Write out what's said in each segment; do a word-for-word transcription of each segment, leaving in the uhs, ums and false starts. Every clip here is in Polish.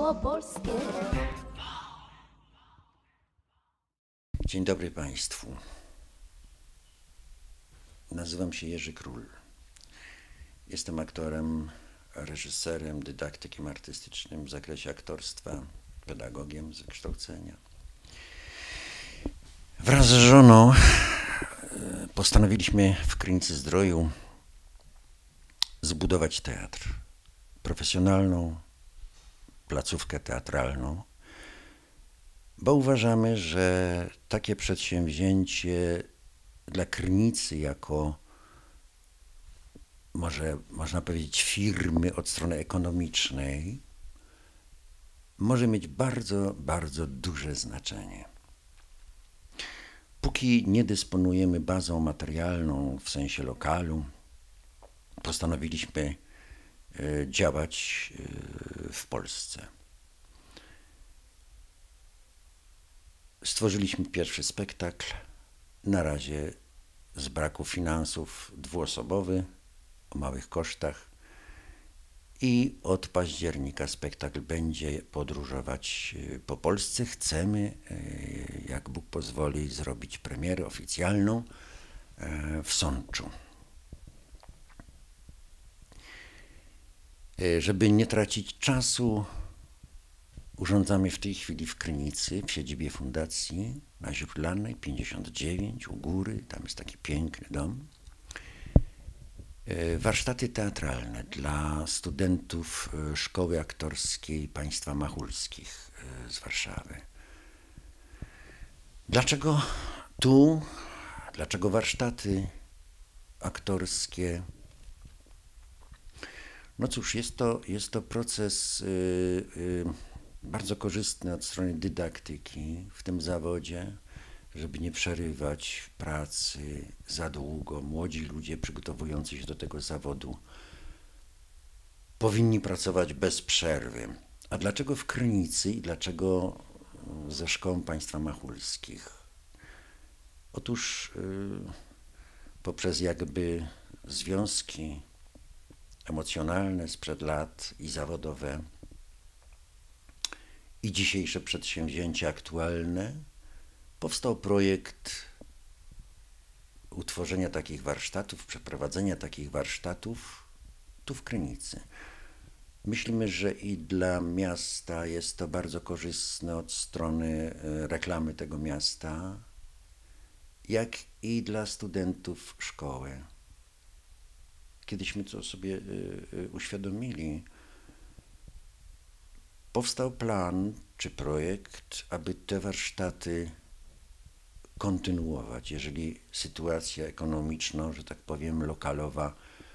małopolskie. Dzień dobry Państwu. Nazywam się Jerzy Król. Jestem aktorem, reżyserem, dydaktykiem artystycznym w zakresie aktorstwa, pedagogiem z wykształcenia. Wraz z żoną postanowiliśmy w Krynicy-Zdroju zbudować teatr, profesjonalną placówkę teatralną, bo uważamy, że takie przedsięwzięcie dla Krynicy jako, może można powiedzieć, firmy od strony ekonomicznej może mieć bardzo, bardzo duże znaczenie. Póki nie dysponujemy bazą materialną w sensie lokalu, postanowiliśmy działać w Polsce. Stworzyliśmy pierwszy spektakl, na razie z braku finansów dwuosobowy, o małych kosztach, i od października spektakl będzie podróżować po Polsce. Chcemy, jak Bóg pozwoli, zrobić premierę oficjalną w Sączu. Żeby nie tracić czasu, urządzamy w tej chwili w Krynicy, w siedzibie fundacji na Źródlanej pięćdziesiąt dziewięć u góry, tam jest taki piękny dom, warsztaty teatralne dla studentów Szkoły Aktorskiej Państwa Machulskich z Warszawy. Dlaczego tu? Dlaczego warsztaty aktorskie? No cóż, jest to, jest to proces yy, yy, bardzo korzystny od strony dydaktyki w tym zawodzie, żeby nie przerywać pracy za długo. Młodzi ludzie przygotowujący się do tego zawodu powinni pracować bez przerwy. A dlaczego w Krynicy i dlaczego ze Szkołą Państwa Machulskich? Otóż yy, poprzez jakby związki emocjonalne sprzed lat i zawodowe i dzisiejsze przedsięwzięcia aktualne, powstał projekt utworzenia takich warsztatów, przeprowadzenia takich warsztatów tu w Krynicy. Myślimy, że i dla miasta jest to bardzo korzystne od strony reklamy tego miasta, jak i dla studentów szkoły. Kiedyśmy to sobie uświadomili, powstał plan czy projekt, aby te warsztaty kontynuować, jeżeli sytuacja ekonomiczna, że tak powiem, lokalowa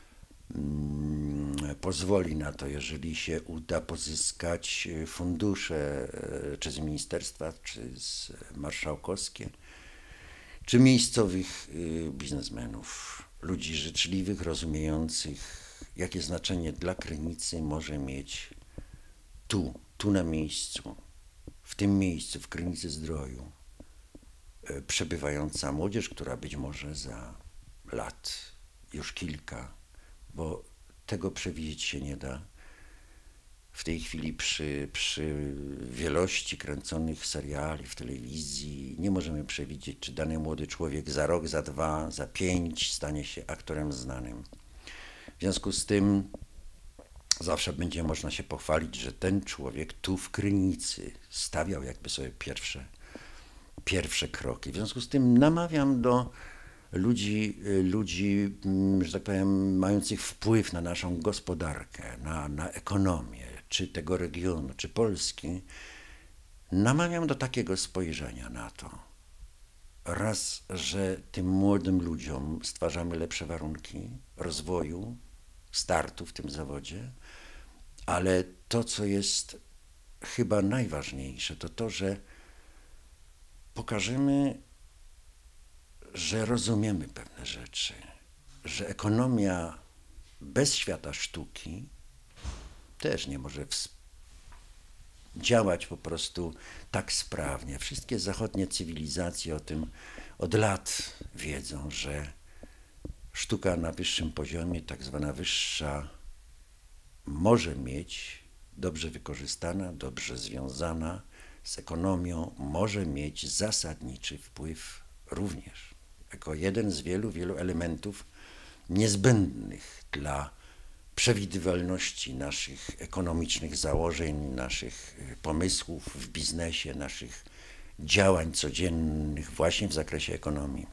mm, pozwoli na to, jeżeli się uda pozyskać fundusze, czy z ministerstwa, czy z marszałkowskie, czy miejscowych biznesmenów, ludzi życzliwych, rozumiejących, jakie znaczenie dla Krynicy może mieć tu, tu na miejscu, w tym miejscu, w Krynicy-Zdroju, przebywająca młodzież, która być może za lat, już kilka, bo tego przewidzieć się nie da. W tej chwili przy, przy wielości kręconych seriali w telewizji nie możemy przewidzieć, czy dany młody człowiek za rok, za dwa, za pięć stanie się aktorem znanym. W związku z tym zawsze będzie można się pochwalić, że ten człowiek tu w Krynicy stawiał jakby sobie pierwsze, pierwsze kroki. W związku z tym namawiam do ludzi, ludzi, że tak powiem, mających wpływ na naszą gospodarkę, na, na ekonomię, czy tego regionu, czy Polski, namawiam do takiego spojrzenia na to. Raz, że tym młodym ludziom stwarzamy lepsze warunki rozwoju, startu w tym zawodzie, ale to, co jest chyba najważniejsze, to to, że pokażemy, że rozumiemy pewne rzeczy, że ekonomia bez świata sztuki też nie może działać po prostu tak sprawnie. Wszystkie zachodnie cywilizacje o tym od lat wiedzą, że sztuka na wyższym poziomie, tak zwana wyższa, może mieć dobrze wykorzystana, dobrze związana z ekonomią, może mieć zasadniczy wpływ również jako jeden z wielu, wielu elementów niezbędnych dla przewidywalności naszych ekonomicznych założeń, naszych pomysłów w biznesie, naszych działań codziennych właśnie w zakresie ekonomii.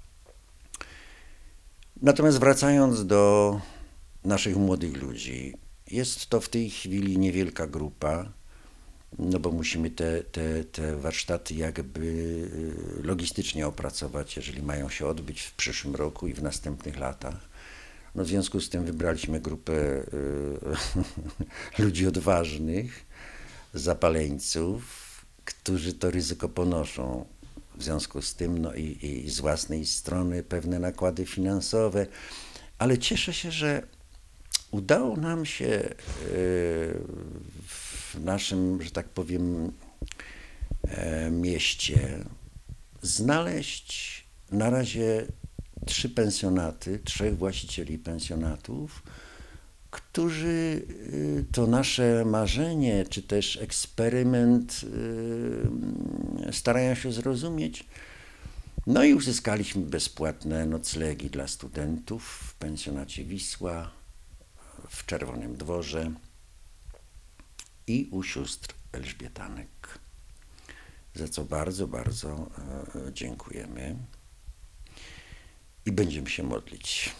Natomiast wracając do naszych młodych ludzi, jest to w tej chwili niewielka grupa, no bo musimy te, te, te warsztaty jakby logistycznie opracować, jeżeli mają się odbyć w przyszłym roku i w następnych latach. No w związku z tym wybraliśmy grupę y, ludzi odważnych, zapaleńców, którzy to ryzyko ponoszą. W związku z tym no i, i z własnej strony pewne nakłady finansowe, ale cieszę się, że udało nam się y, w naszym, że tak powiem, e, mieście znaleźć na razie trzy pensjonaty, trzech właścicieli pensjonatów, którzy to nasze marzenie, czy też eksperyment starają się zrozumieć. No i uzyskaliśmy bezpłatne noclegi dla studentów w pensjonacie Wisła, w Czerwonym Dworze i u sióstr Elżbietanek, za co bardzo, bardzo dziękujemy i będziemy się modlić.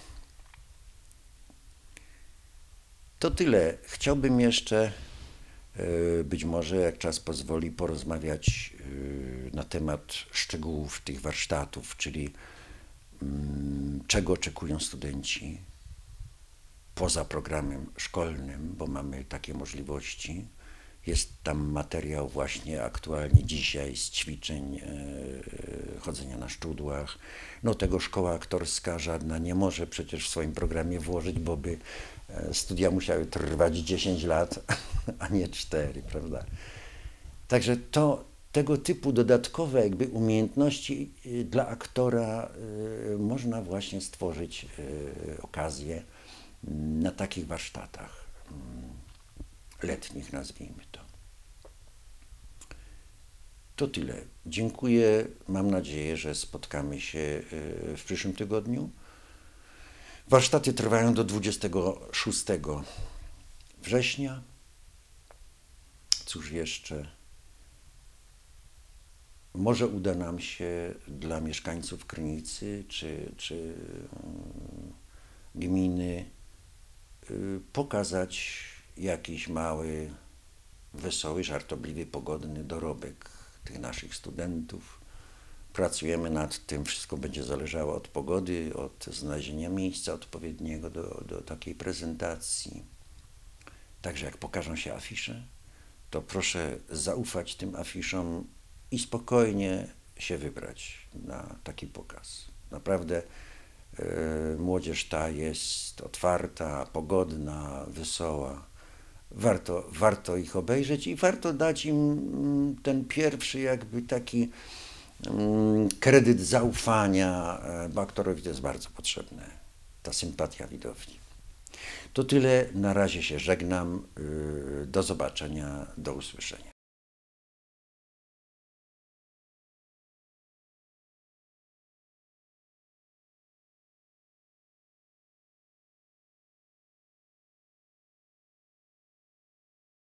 To tyle. Chciałbym jeszcze, być może jak czas pozwoli, porozmawiać na temat szczegółów tych warsztatów, czyli czego oczekują studenci poza programem szkolnym, bo mamy takie możliwości. Jest tam materiał właśnie aktualnie dzisiaj z ćwiczeń, chodzenia na szczudłach. No tego szkoła aktorska żadna nie może przecież w swoim programie włożyć, bo by studia musiały trwać dziesięć lat, a nie cztery, prawda? Także to, tego typu dodatkowe jakby umiejętności dla aktora można właśnie stworzyć okazję na takich warsztatach letnich, nazwijmy to. To tyle. Dziękuję. Mam nadzieję, że spotkamy się w przyszłym tygodniu. Warsztaty trwają do dwudziestego szóstego września. Cóż jeszcze? Może uda nam się dla mieszkańców Krynicy czy, czy gminy pokazać jakiś mały, wesoły, żartobliwy, pogodny dorobek tych naszych studentów. Pracujemy nad tym, wszystko będzie zależało od pogody, od znalezienia miejsca odpowiedniego do, do takiej prezentacji. Także jak pokażą się afisze, to proszę zaufać tym afiszom i spokojnie się wybrać na taki pokaz. Naprawdę yy, młodzież ta jest otwarta, pogodna, wesoła. Warto, warto ich obejrzeć i warto dać im ten pierwszy jakby taki kredyt zaufania, bo aktorowi to jest bardzo potrzebne, ta sympatia widowni. To tyle, na razie się żegnam, do zobaczenia, do usłyszenia.